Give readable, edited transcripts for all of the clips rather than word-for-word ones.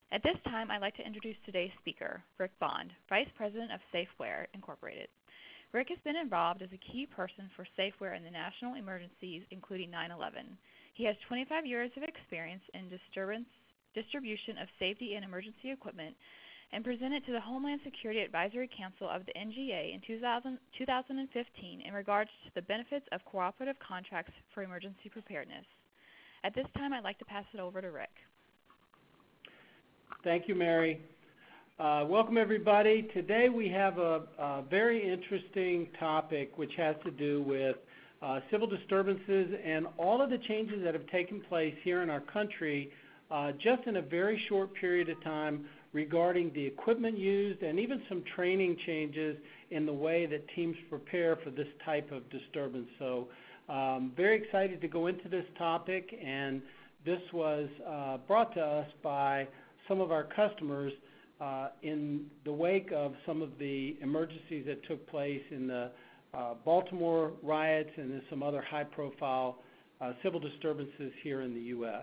At this time, I'd like to introduce today's speaker, Rick Bond, Vice President of Safeware, Incorporated. Rick has been involved as a key person for Safeware in the national emergencies, including 9/11. He has 25 years of experience in distribution of safety and emergency equipment and presented to the Homeland Security Advisory Council of the NGA in 2015 in regards to the benefits of cooperative contracts for emergency preparedness. At this time, I'd like to pass it over to Rick. Thank you, Mary. Welcome, everybody. Today we have a very interesting topic which has to do with civil disturbances and all of the changes that have taken place here in our country just in a very short period of time regarding the equipment used and even some training changes in the way that teams prepare for this type of disturbance. So very excited to go into this topic, and this was brought to us by some of our customers in the wake of some of the emergencies that took place in the Baltimore riots and then some other high-profile civil disturbances here in the U.S.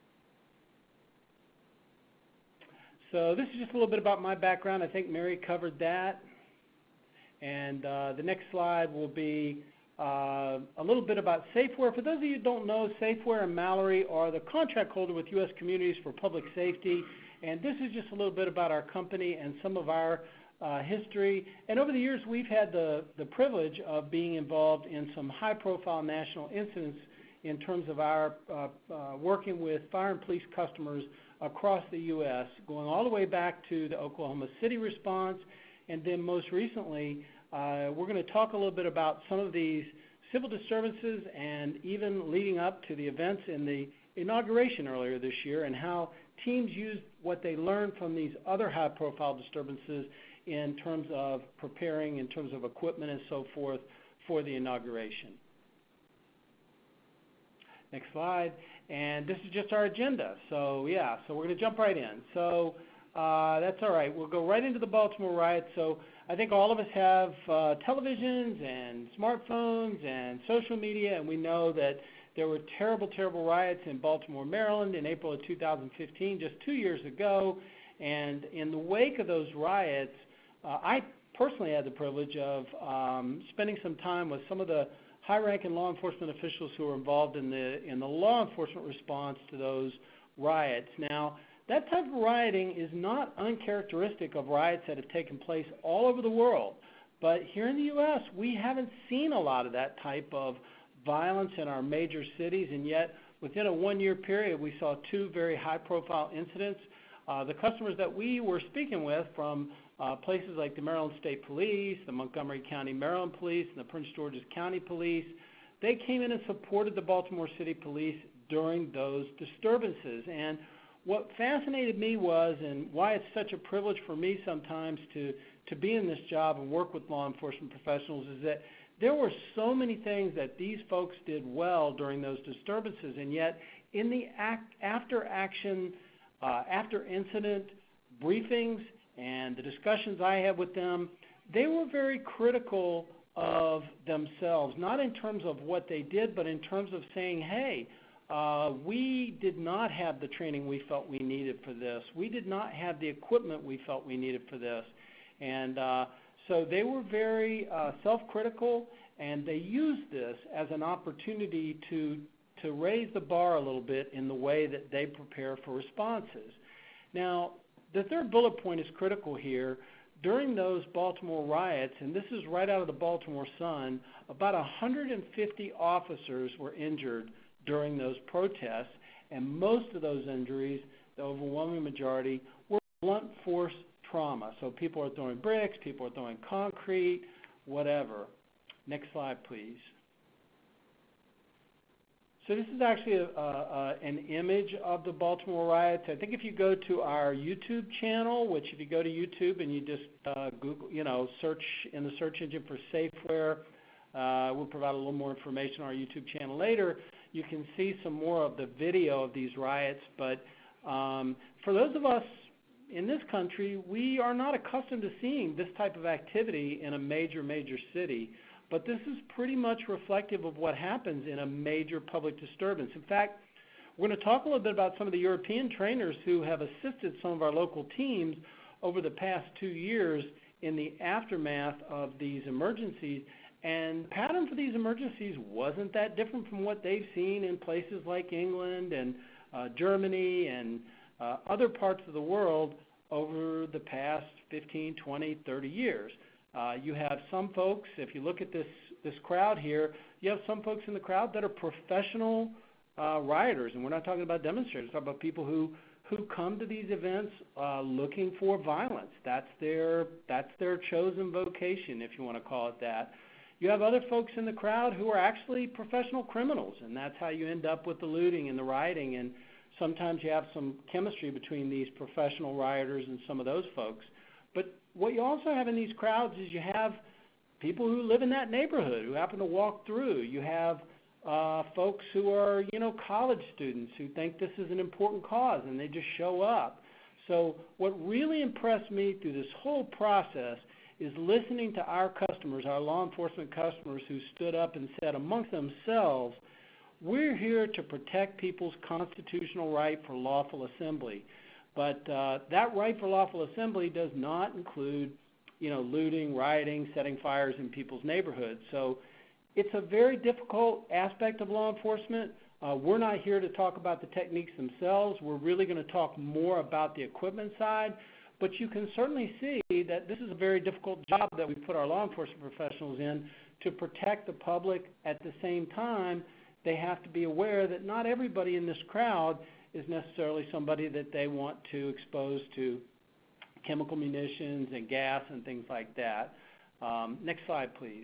So this is just a little bit about my background. I think Mary covered that. And the next slide will be a little bit about Safeware. For those of you who don't know, Safeware-Mallory are the contract holder with U.S. Communities for Public Safety. And this is just a little bit about our company and some of our history. And over the years, we've had the privilege of being involved in some high-profile national incidents in terms of our working with fire and police customers across the U.S., going all the way back to the Oklahoma City response. And then most recently, we're going to talk a little bit about some of these civil disturbances and even leading up to the events in the inauguration earlier this year and how teams used what they learned from these other high-profile disturbances in terms of preparing, in terms of equipment and so forth for the inauguration. Next slide. And this is just our agenda. So we're going to jump right in. So that's all right. We'll go right into the Baltimore riots. So I think all of us have televisions and smartphones and social media, and we know that there were terrible, terrible riots in Baltimore, Maryland in April of 2015, just 2 years ago. And in the wake of those riots, I personally had the privilege of spending some time with some of the high-ranking law enforcement officials who were involved in the law enforcement response to those riots. Now, that type of rioting is not uncharacteristic of riots that have taken place all over the world. But here in the U.S., we haven't seen a lot of that type of violence in our major cities, and yet within a one-year period, we saw two very high-profile incidents. The customers that we were speaking with from places like the Maryland State Police, the Montgomery County, Maryland Police, and the Prince George's County Police, they came in and supported the Baltimore City Police during those disturbances. And what fascinated me was, and why it's such a privilege for me sometimes to be in this job and work with law enforcement professionals, is that there were so many things that these folks did well during those disturbances, and yet in the after-action, after-incident briefings and the discussions I had with them, they were very critical of themselves, not in terms of what they did, but in terms of saying, hey, we did not have the training we felt we needed for this. We did not have the equipment we felt we needed for this. And so they were very self-critical, and they used this as an opportunity to raise the bar a little bit in the way that they prepare for responses. Now, the third bullet point is critical here. During those Baltimore riots, and this is right out of the Baltimore Sun, about 150 officers were injured during those protests, and most of those injuries, the overwhelming majority, were blunt force trauma. So people are throwing bricks, people are throwing concrete, whatever. Next slide, please. So this is actually an image of the Baltimore riots. I think if you go to our YouTube channel, which if you go to YouTube and you just Google, search in the search engine for Safeware, we'll provide a little more information on our YouTube channel later. You can see some more of the video of these riots. But for those of us in this country, we are not accustomed to seeing this type of activity in a major city. But this is pretty much reflective of what happens in a major public disturbance. In fact, We're going to talk a little bit about some of the European trainers who have assisted some of our local teams over the past 2 years in the aftermath of these emergencies. And the pattern for these emergencies wasn't that different from what they've seen in places like England and Germany and other parts of the world over the past 15, 20, 30 years. You have some folks, if you look at this crowd here, you have some folks in the crowd that are professional rioters, and we're not talking about demonstrators. We're talking about people who come to these events looking for violence. That's their chosen vocation, if you want to call it that. You have other folks in the crowd who are actually professional criminals, and that's how you end up with the looting and the rioting. And sometimes you have some chemistry between these professional rioters and some of those folks. But what you also have in these crowds is you have people who live in that neighborhood who happen to walk through. You have folks who are, college students who think this is an important cause and they just show up. So what really impressed me through this whole process is listening to our customers, our law enforcement customers who stood up and said amongst themselves, we're here to protect people's constitutional right for lawful assembly. But that right for lawful assembly does not include, looting, rioting, setting fires in people's neighborhoods. So it's a very difficult aspect of law enforcement. We're not here to talk about the techniques themselves. We're really going to talk more about the equipment side. But you can certainly see that this is a very difficult job that we put our law enforcement professionals in to protect the public. At the same time, they have to be aware that not everybody in this crowd is necessarily somebody that they want to expose to chemical munitions and gas and things like that. Next slide, please.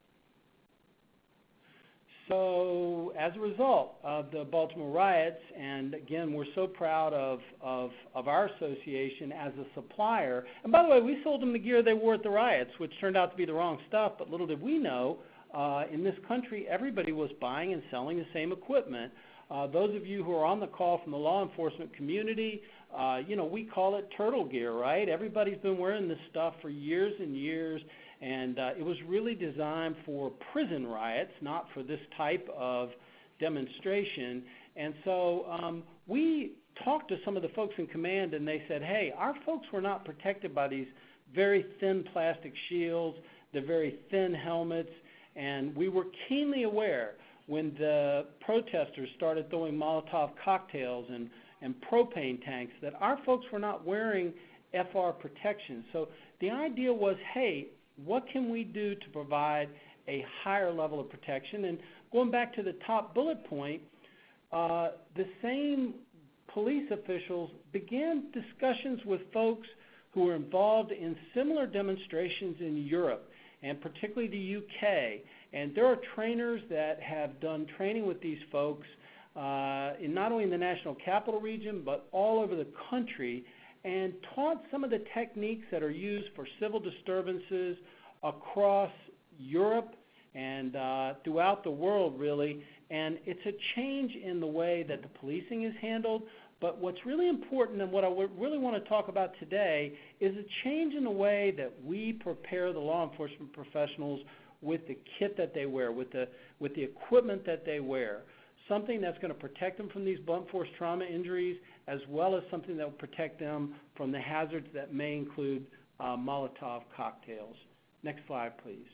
So as a result of the Baltimore riots, and again, we're so proud of our association as a supplier. And by the way, we sold them the gear they wore at the riots, which turned out to be the wrong stuff, but little did we know, in this country, everybody was buying and selling the same equipment. Those of you who are on the call from the law enforcement community, we call it turtle gear, right? Everybody's been wearing this stuff for years and years. And it was really designed for prison riots, not for this type of demonstration. And so we talked to some of the folks in command, and they said, hey, our folks were not protected by these very thin plastic shields, the very thin helmets, and we were keenly aware when the protesters started throwing Molotov cocktails and propane tanks that our folks were not wearing FR protection. So the idea was, hey, what can we do to provide a higher level of protection? And going back to the top bullet point, the same police officials began discussions with folks who were involved in similar demonstrations in Europe, and particularly the UK. And there are trainers that have done training with these folks in not only in the National Capital Region, but all over the country, and taught some of the techniques that are used for civil disturbances across Europe and throughout the world, really. And it's a change in the way that the policing is handled. But what's really important, and what I really want to talk about today, is a change in the way that we prepare the law enforcement professionals with the kit that they wear, with the equipment that they wear. Something that's going to protect them from these blunt force trauma injuries, as well as something that will protect them from the hazards that may include Molotov cocktails. Next slide, please.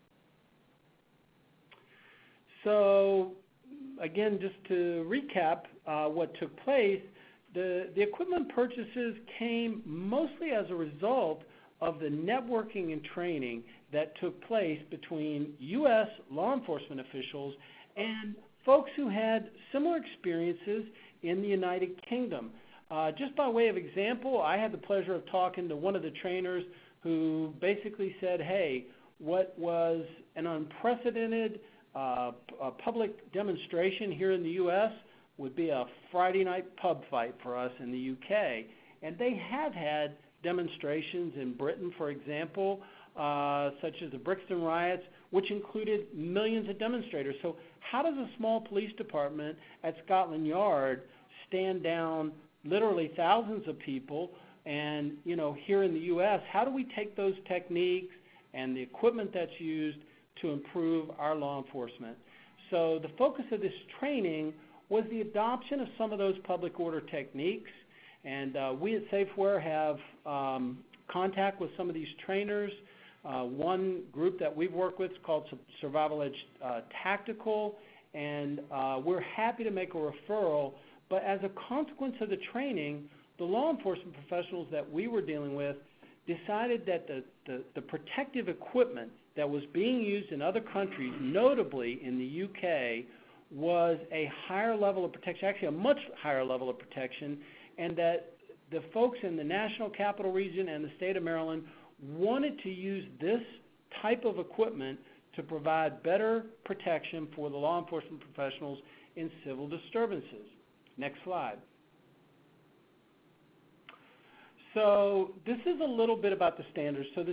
So, again, just to recap what took place, the equipment purchases came mostly as a result of the networking and training that took place between U.S. law enforcement officials and folks who had similar experiences in the United Kingdom. Just by way of example, I had the pleasure of talking to one of the trainers who basically said, hey, what was an unprecedented public demonstration here in the U.S. would be a Friday night pub fight for us in the UK. And they have had demonstrations in Britain, for example, such as the Brixton riots, which included millions of demonstrators. So how does a small police department at Scotland Yard stand down literally thousands of people? And, here in the U.S., how do we take those techniques and the equipment that's used to improve our law enforcement? So the focus of this training was the adoption of some of those public order techniques. And we at Safeware have contact with some of these trainers. One group that we've worked with is called Survival Edge Tactical, and we're happy to make a referral. But as a consequence of the training, the law enforcement professionals that we were dealing with decided that the protective equipment that was being used in other countries, notably in the UK, was a higher level of protection, actually a much higher level of protection, and that the folks in the National Capital Region and the state of Maryland wanted to use this type of equipment to provide better protection for the law enforcement professionals in civil disturbances. Next slide. So this is a little bit about the standards. So this,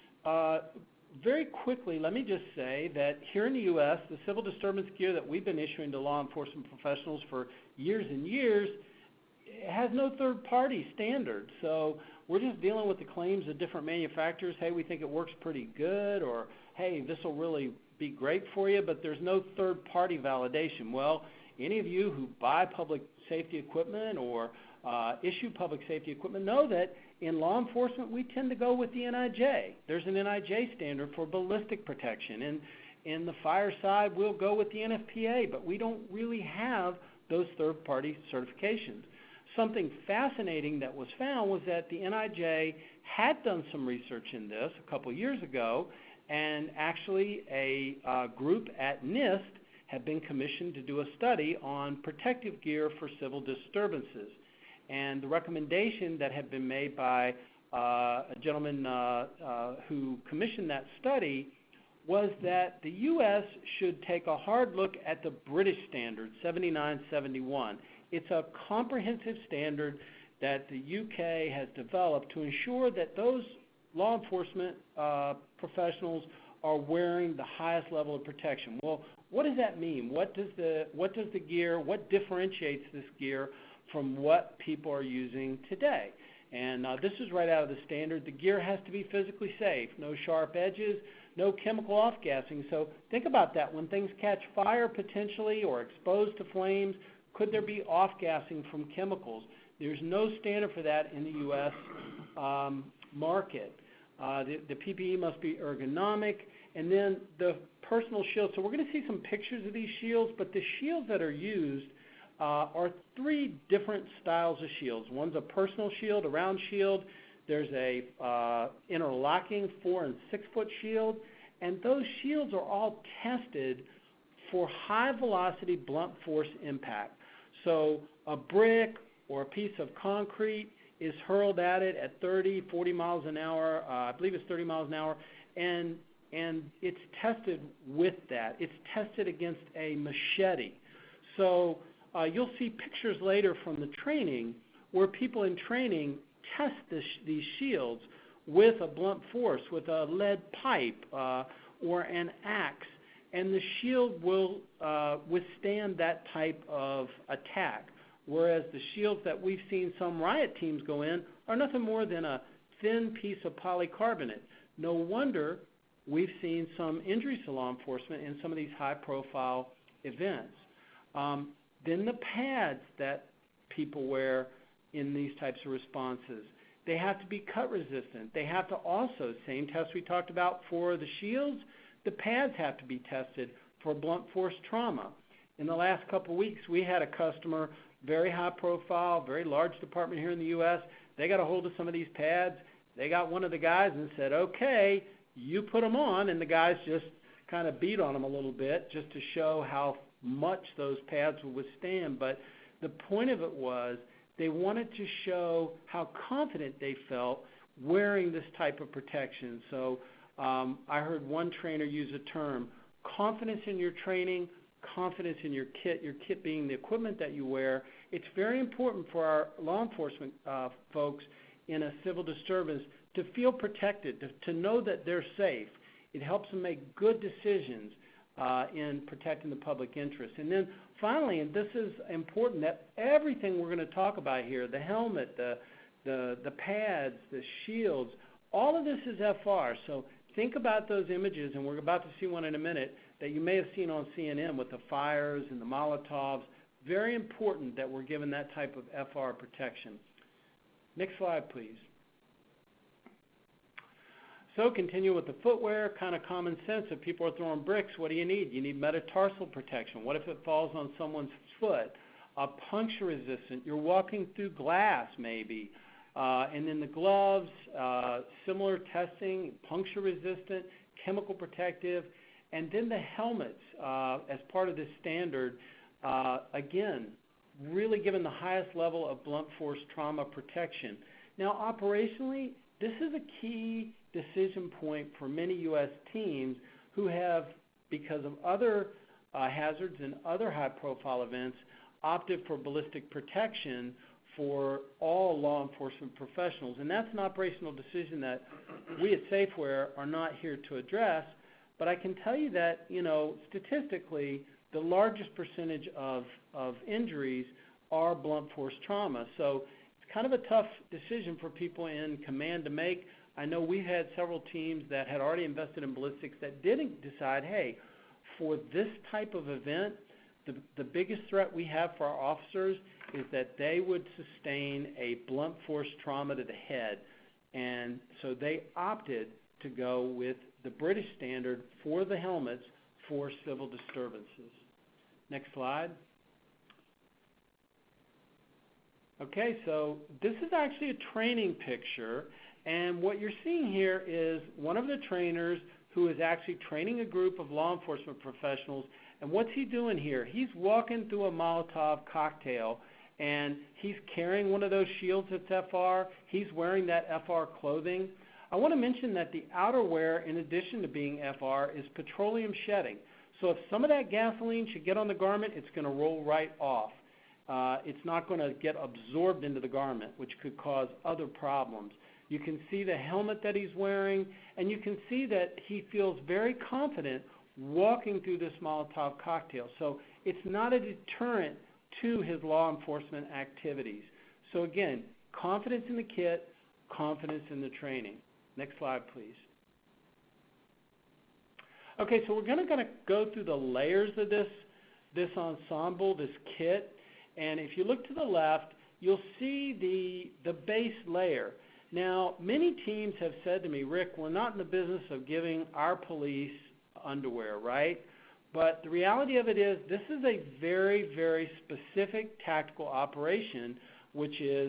very quickly, let me just say that here in the U.S., the civil disturbance gear that we've been issuing to law enforcement professionals for years and years has no third-party standard. So we're just dealing with the claims of different manufacturers. Hey, we think it works pretty good, or hey, this will really be great for you, but there's no third-party validation. Well, any of you who buy public safety equipment or issue public safety equipment know that in law enforcement we tend to go with the NIJ. There's an NIJ standard for ballistic protection. And in the fire side, we'll go with the NFPA, but we don't really have those third-party certifications. Something fascinating that was found was that the NIJ had done some research in this a couple years ago, and actually a group at NIST had been commissioned to do a study on protective gear for civil disturbances. And the recommendation that had been made by a gentleman who commissioned that study was that the U.S. should take a hard look at the British standard, 7971. It's a comprehensive standard that the UK has developed to ensure that those law enforcement professionals are wearing the highest level of protection. Well, what does that mean? What does the gear, what differentiates this gear from what people are using today? And this is right out of the standard. The gear has to be physically safe, no sharp edges, no chemical off-gassing. So think about that. When things catch fire potentially or exposed to flames, could there be off-gassing from chemicals? There's no standard for that in the U.S. Market. The PPE must be ergonomic. And then the personal shield. So we're going to see some pictures of these shields, but the shields that are used are three different styles of shields. One's a personal shield, a round shield. There's a interlocking 4- and 6-foot shield. And those shields are all tested for high-velocity blunt force impact. So a brick or a piece of concrete is hurled at it at 30, 40 miles an hour. I believe it's 30 miles an hour. And it's tested with that. It's tested against a machete. So you'll see pictures later from the training where people in training test these shields with a blunt force, with a lead pipe or an axe. And the shield will withstand that type of attack, whereas the shields that we've seen some riot teams go in are nothing more than a thin piece of polycarbonate. No wonder we've seen some injuries to law enforcement in some of these high-profile events. Then the pads that people wear in these types of responses, they have to be cut resistant. They have to also, same test we talked about for the shields, the pads have to be tested for blunt force trauma. In the last couple of weeks, we had a customer, very high profile, very large department here in the U.S. They got a hold of some of these pads. They got one of the guys and said, okay, you put them on, and the guys just kind of beat on them a little bit just to show how much those pads would withstand. But the point of it was they wanted to show how confident they felt wearing this type of protection. So I heard one trainer use a term, confidence in your training, confidence in your kit being the equipment that you wear. It's very important for our law enforcement folks in a civil disturbance to feel protected, to know that they're safe. It helps them make good decisions in protecting the public interest. And then finally, and this is important, that everything we're going to talk about here, the helmet, the pads, the shields, all of this is FR. So think about those images, and we're about to see one in a minute, that you may have seen on CNN with the fires and the Molotovs. very important that we're given that type of FR protection. Next slide, please. So continue with the footwear, kind of common sense. If people are throwing bricks, what do? You need metatarsal protection. What if it falls on someone's foot? Puncture resistant. You're walking through glass maybe. And then the gloves, similar testing, puncture resistant, chemical protective. And then the helmets as part of this standard, again, really given the highest level of blunt force trauma protection. Now operationally, this is a key decision point for many U.S. teams who have, because of other hazards and other high-profile events, opted for ballistic protection for all law enforcement professionals. And that's an operational decision that we at Safeware are not here to address, but I can tell you that, statistically, the largest percentage of injuries are blunt force trauma. So it's kind of a tough decision for people in command to make. I know we had several teams that had already invested in ballistics that didn't decide, hey, for this type of event, the biggest threat we have for our officers is that they would sustain a blunt force trauma to the head. And so they opted to go with the British standard for the helmets for civil disturbances. Next slide. Okay, so this is actually a training picture, and what you're seeing here is one of the trainers who is actually training a group of law enforcement professionals. And what's he doing here? He's walking through a Molotov cocktail, and he's carrying one of those shields that's FR. He's wearing that FR clothing. I want to mention that the outerwear, in addition to being FR, is petroleum shedding. So if some of that gasoline should get on the garment, it's going to roll right off. It's not going to get absorbed into the garment, which could cause other problems. You can see the helmet that he's wearing, and you can see that he feels very confident walking through this Molotov cocktail. So it's not a deterrent to his law enforcement activities. So again, confidence in the kit, confidence in the training. Next slide, please. Okay, so we're going to go through the layers of this ensemble, this kit. And if you look to the left, you'll see the base layer. Now, many teams have said to me, Rick, we're not in the business of giving our police underwear, right? But the reality of it is this is a very, very specific tactical operation, which is,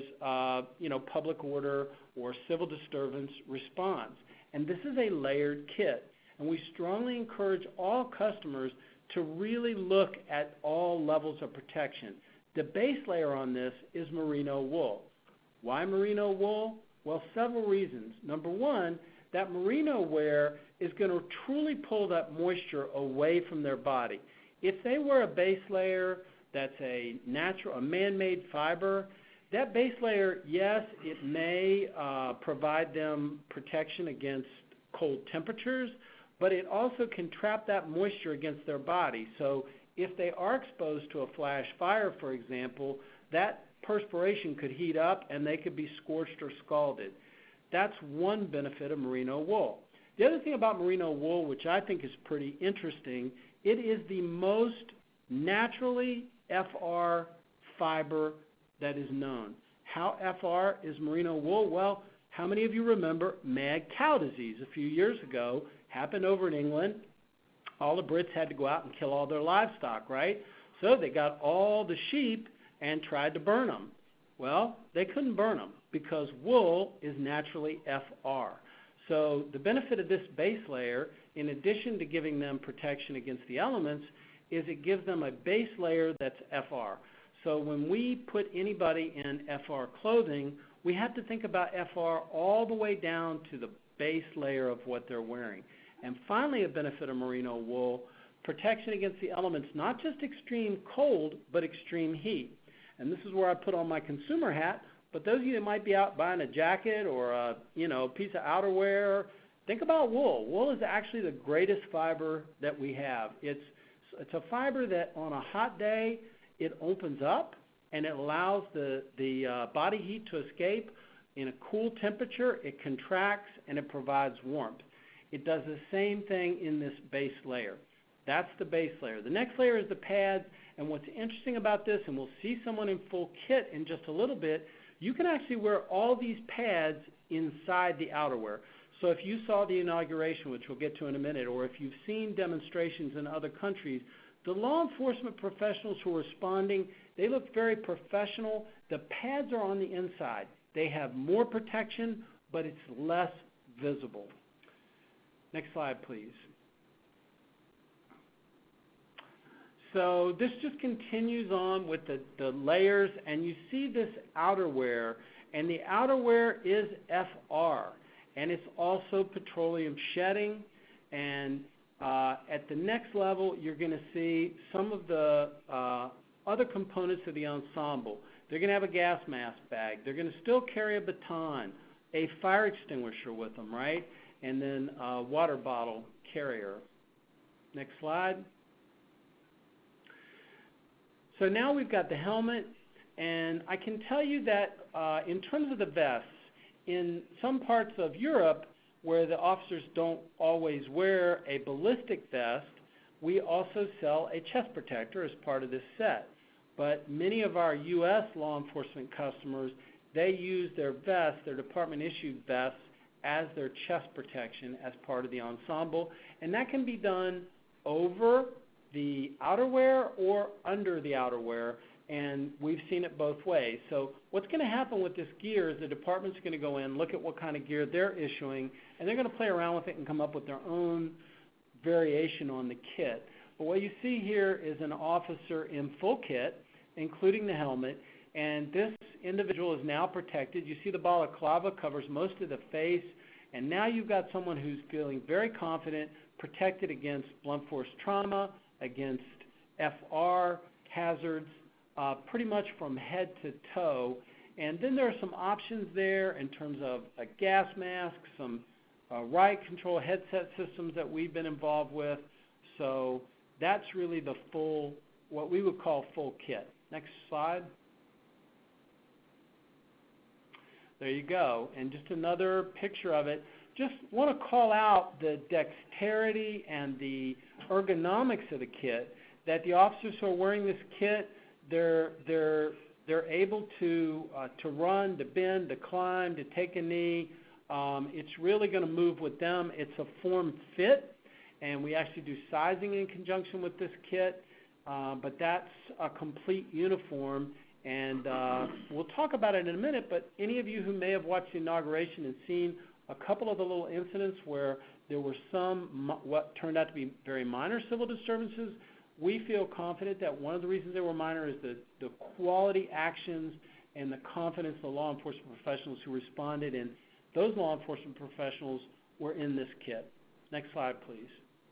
public order or civil disturbance response. And this is a layered kit. And we strongly encourage all customers to really look at all levels of protection. The base layer on this is merino wool. Why merino wool? Well, several reasons. Number one, that merino wear is going to truly pull that moisture away from their body. If they wear a base layer that's a man-made fiber, that base layer, yes, it may provide them protection against cold temperatures, but it also can trap that moisture against their body. So if they are exposed to a flash fire, for example, that perspiration could heat up and they could be scorched or scalded. That's one benefit of merino wool. The other thing about merino wool, which I think is pretty interesting, it is the most naturally FR fiber that is known. How FR is merino wool? Well, how many of you remember mad cow disease a few years ago? Happened over in England. All the Brits had to go out and kill all their livestock, right? So they got all the sheep and tried to burn them. Well, they couldn't burn them because wool is naturally FR. So the benefit of this base layer, in addition to giving them protection against the elements, is it gives them a base layer that's FR. So when we put anybody in FR clothing, we have to think about FR all the way down to the base layer of what they're wearing. And finally, a benefit of merino wool, protection against the elements, not just extreme cold, but extreme heat. And this is where I put on my consumer hat, but those of you that might be out buying a jacket or a piece of outerwear, think about wool. Wool is actually the greatest fiber that we have. It's a fiber that on a hot day, it opens up and it allows the body heat to escape. In a cool temperature, it contracts and it provides warmth. It does the same thing in this base layer. That's the base layer. The next layer is the pads, And what's interesting about this, and we'll see someone in full kit in just a little bit, you can actually wear all these pads inside the outerwear. So if you saw the inauguration, which we'll get to in a minute, or if you've seen demonstrations in other countries, the law enforcement professionals who are responding, they look very professional. The pads are on the inside. They have more protection, but it's less visible. Next slide, please. So this just continues on with the layers, and you see this outerwear, and the outerwear is FR, and it's also petroleum shedding, and at the next level, you're going to see some of the other components of the ensemble. They're going to have a gas mask bag. They're going to still carry a baton, a fire extinguisher with them, right? And then a water bottle carrier. Next slide. So now we've got the helmet, and I can tell you that in terms of the vests, in some parts of Europe where the officers don't always wear a ballistic vest, we also sell a chest protector as part of this set. But many of our U.S. law enforcement customers, they use their vests, their department-issued vests, as their chest protection as part of the ensemble, and that can be done over the outerwear or under the outerwear, and we've seen it both ways. So what's going to happen with this gear is the department's going to go in, look at what kind of gear they're issuing, and they're going to play around with it and come up with their own variation on the kit. But what you see here is an officer in full kit, including the helmet, and this individual is now protected. You see the balaclava covers most of the face, and now you've got someone who's feeling very confident, protected against blunt force trauma, against FR hazards, pretty much from head to toe. And then there are some options there in terms of a gas mask, some riot control headset systems that we've been involved with. So that's really the full, what we would call full kit. Next slide. There you go. And just another picture of it. Just want to call out the dexterity and the ergonomics of the kit, that the officers who are wearing this kit, they're able to run, to bend, to climb, to take a knee. It's really going to move with them. It's a form fit, and we actually do sizing in conjunction with this kit, but that's a complete uniform, and we'll talk about it in a minute, but any of you who may have watched the inauguration and seen a couple of the little incidents where there were some what turned out to be very minor civil disturbances, we feel confident that one of the reasons they were minor is the quality actions and the confidence of the law enforcement professionals who responded, and those law enforcement professionals were in this kit. Next slide, please.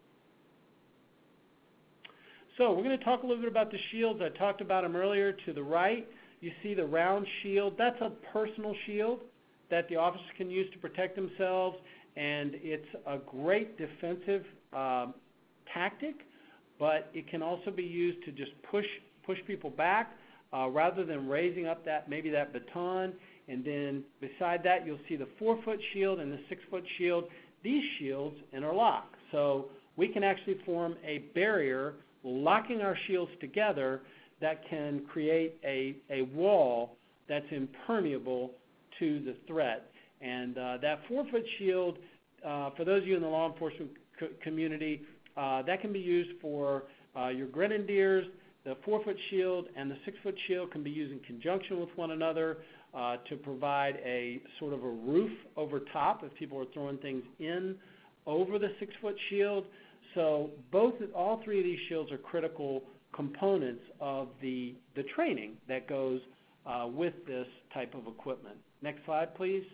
So we're going to talk a little bit about the shields. I talked about them earlier. To the right, you see the round shield. That's a personal shield that the officers can use to protect themselves, and it's a great defensive tactic, but it can also be used to just push people back rather than raising up that baton. And then beside that, you'll see the 4-foot shield and the 6-foot shield. These shields interlock, so we can actually form a barrier locking our shields together that can create a wall that's impermeable to the threat. And that 4-foot shield, for those of you in the law enforcement community, that can be used for your grenadiers. The 4-foot shield and the 6-foot shield can be used in conjunction with one another to provide a sort of a roof over top if people are throwing things in over the 6-foot shield. So all three of these shields are critical components of the training that goes with this type of equipment. Next slide, please.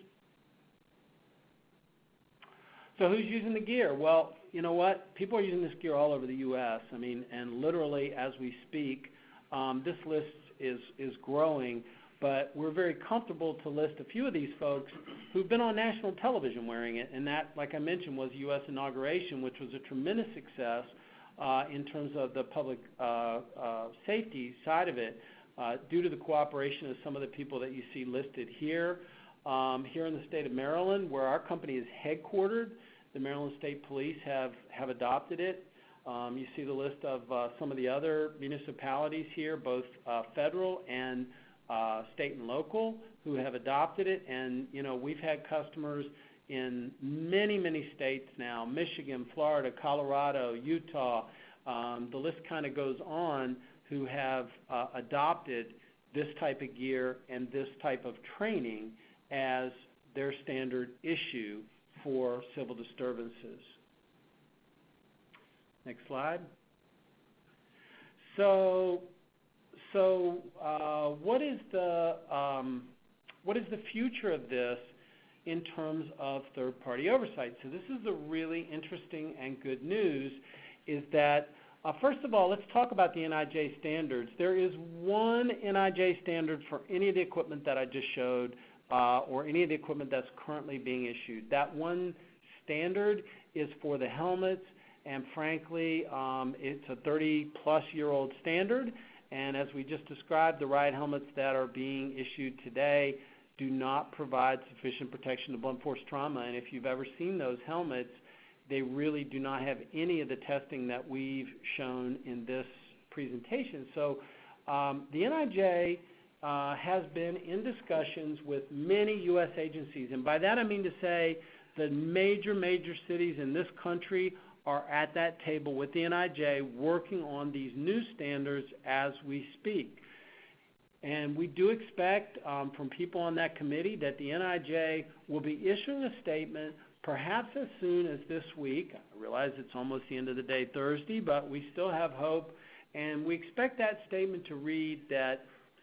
So who's using the gear? Well, you know what? People are using this gear all over the U.S. I mean, and literally as we speak, this list is growing. But we're very comfortable to list a few of these folks who've been on national television wearing it, and that, like I mentioned, was U.S. inauguration, which was a tremendous success in terms of the public safety side of it, due to the cooperation of some of the people that you see listed here. Here in the state of Maryland, where our company is headquartered, the Maryland State Police have adopted it. You see the list of some of the other municipalities here, both federal and state and local, who have adopted it. And, we've had customers in many, many states now, Michigan, Florida, Colorado, Utah, the list kind of goes on, who have adopted this type of gear and this type of training as their standard issue for civil disturbances. Next slide. So what is the future of this in terms of third-party oversight? So this is the really interesting and good news, is that first of all, let's talk about the NIJ standards. There is one NIJ standard for any of the equipment that I just showed, or any of the equipment that's currently being issued. That one standard is for the helmets, and frankly, it's a 30-plus-year-old standard. And as we just described, the ride helmets that are being issued today do not provide sufficient protection to blunt force trauma. And if you've ever seen those helmets, they really do not have any of the testing that we've shown in this presentation. So the NIJ has been in discussions with many U.S. agencies. And by that I mean to say the major cities in this country are at that table with the NIJ working on these new standards as we speak. And we do expect from people on that committee that the NIJ will be issuing a statement perhaps as soon as this week. I realize it's almost the end of the day Thursday, but we still have hope. And we expect that statement to read that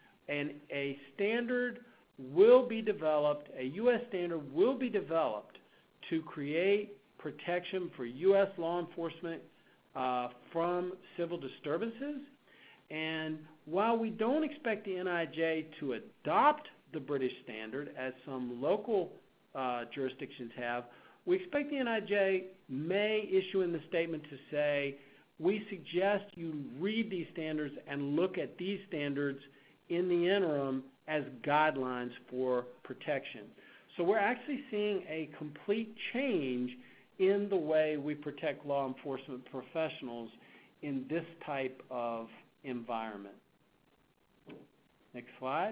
a standard will be developed, a U.S. standard will be developed to create protection for U.S. law enforcement from civil disturbances. And while we don't expect the NIJ to adopt the British standard, as some local jurisdictions have, we expect the NIJ may issue in the statement to say, we suggest you read these standards and look at these standards in the interim as guidelines for protection. So we're actually seeing a complete change in the way we protect law enforcement professionals in this type of environment. Next slide.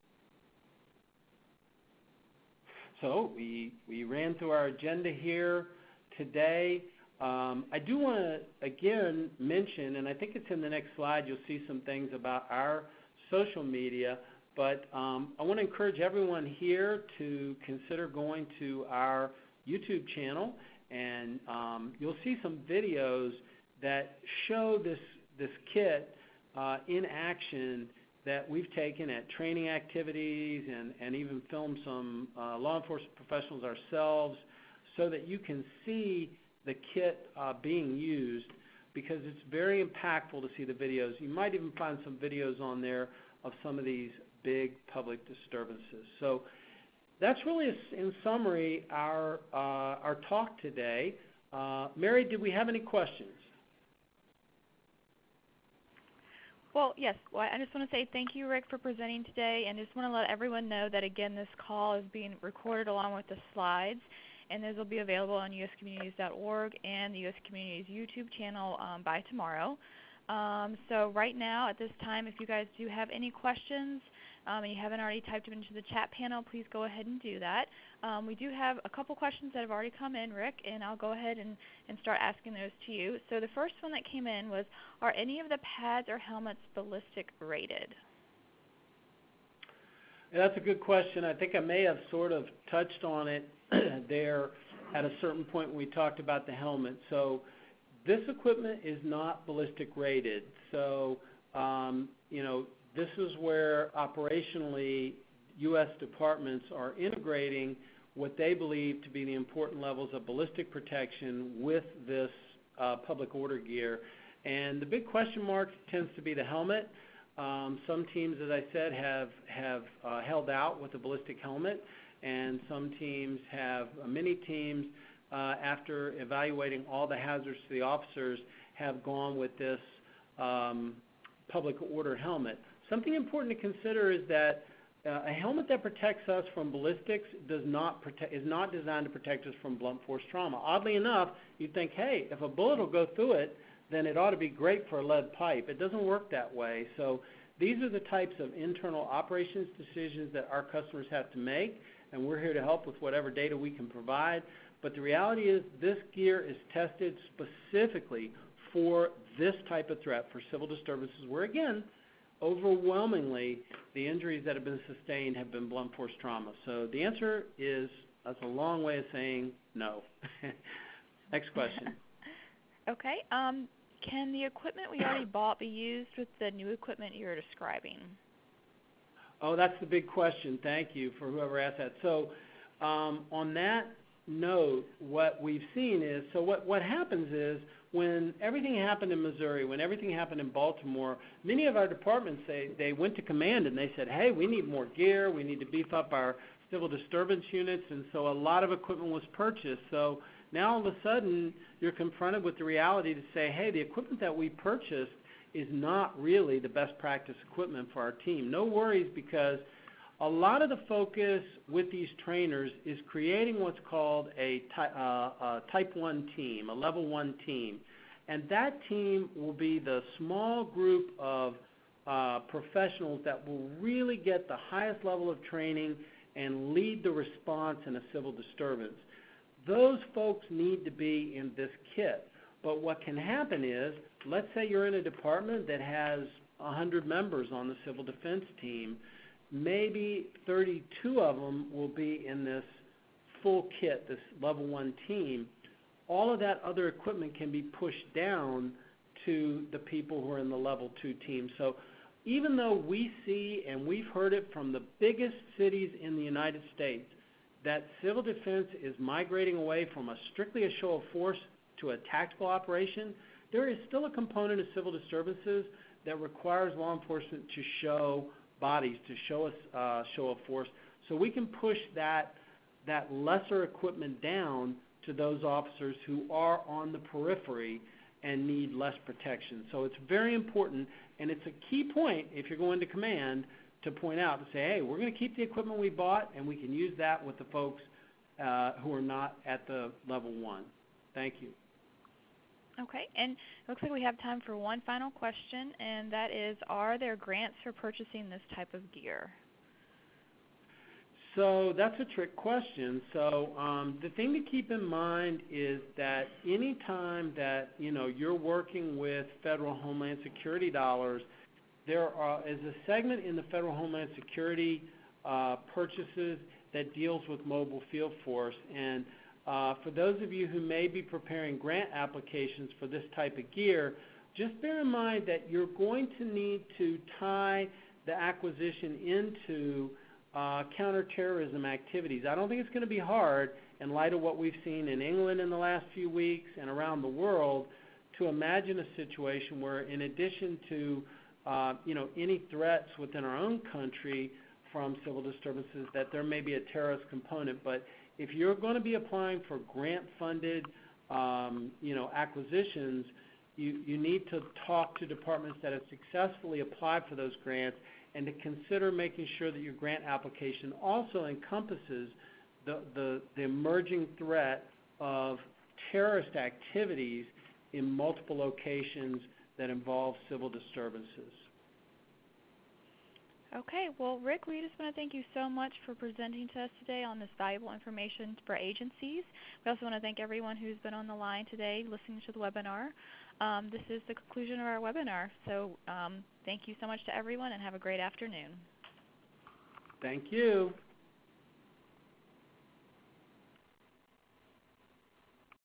So we ran through our agenda here today. I do want to again mention, and I think it's in the next slide, you'll see some things about our social media, but I want to encourage everyone here to consider going to our YouTube channel, and you'll see some videos that show this kit in action that we've taken at training activities and even filmed some law enforcement professionals ourselves so that you can see the kit being used, because it's very impactful to see the videos. You might even find some videos on there of some of these big public disturbances. So that's really, in summary, our talk today. Mary, did we have any questions? Well, yes. Well, I just want to say thank you, Rick, for presenting today, and just want to let everyone know that, again, this call is being recorded along with the slides, and those will be available on uscommunities.org and the US Communities YouTube channel by tomorrow. So right now, at this time, if you guys do have any questions and you haven't already typed them into the chat panel, please go ahead and do that. We do have a couple questions that have already come in, Rick, and I'll go ahead and start asking those to you. So the first one that came in was, are any of the pads or helmets ballistic rated? Yeah, that's a good question. I think I may have sort of touched on it there at a certain point when we talked about the helmet. So this equipment is not ballistic rated. So, this is where operationally U.S. departments are integrating what they believe to be the important levels of ballistic protection with this public order gear. And the big question mark tends to be the helmet. Some teams, as I said, have held out with a ballistic helmet, and some teams have, many teams, after evaluating all the hazards to the officers, have gone with this public order helmet. Something important to consider is that a helmet that protects us from ballistics is not designed to protect us from blunt force trauma. Oddly enough, you'd think, hey, if a bullet will go through it, then it ought to be great for a lead pipe. It doesn't work that way. So these are the types of internal operations decisions that our customers have to make, and we're here to help with whatever data we can provide. But the reality is this gear is tested specifically for this type of threat, for civil disturbances, where, again, overwhelmingly the injuries that have been sustained have been blunt force trauma. So the answer is, that's a long way of saying no. Next question. Okay. Can the equipment we already bought be used with the new equipment you're describing? Oh, that's the big question. Thank you for whoever asked that. So on that note, what we've seen is, so what happens is when everything happened in Missouri, when everything happened in Baltimore, many of our departments, they went to command and they said, hey, we need more gear, we need to beef up our civil disturbance units, and so a lot of equipment was purchased. So now all of a sudden you're confronted with the reality to say, hey, the equipment that we purchased is not really the best practice equipment for our team. No worries, because a lot of the focus with these trainers is creating what's called a type 1 team, a level 1 team. And that team will be the small group of professionals that will really get the highest level of training and lead the response in a civil disturbance. Those folks need to be in this kit. But what can happen is, let's say you're in a department that has 100 members on the civil defense team. Maybe 32 of them will be in this full kit, this level 1 team. All of that other equipment can be pushed down to the people who are in the level 2 team. So even though we see, and we've heard it from the biggest cities in the United States, that civil defense is migrating away from strictly a show of force to a tactical operation, there is still a component of civil disturbances that requires law enforcement to show bodies, to show a show of force. So we can push that lesser equipment down to those officers who are on the periphery and need less protection. So it's very important, and it's a key point if you're going to command to point out, to say, hey, we're going to keep the equipment we bought, and we can use that with the folks who are not at the level 1. Thank you. Okay, and it looks like we have time for one final question, and that is, are there grants for purchasing this type of gear? So that's a trick question. So the thing to keep in mind is that any time that you're working with federal Homeland Security dollars, there is a segment in the federal Homeland Security purchases that deals with mobile field force. And for those of you who may be preparing grant applications for this type of gear, just bear in mind that you're going to need to tie the acquisition into counterterrorism activities. I don't think it's going to be hard, in light of what we've seen in England in the last few weeks and around the world, to imagine a situation where, in addition to any threats within our own country from civil disturbances, that there may be a terrorist component. But if you're going to be applying for grant-funded, acquisitions, you need to talk to departments that have successfully applied for those grants, and to consider making sure that your grant application also encompasses the emerging threat of terrorist activities in multiple locations that involve civil disturbances. Okay, well, Rick, we just want to thank you so much for presenting to us today on this valuable information for agencies. We also want to thank everyone who's been on the line today listening to the webinar. This is the conclusion of our webinar, so thank you so much to everyone, and have a great afternoon. Thank you.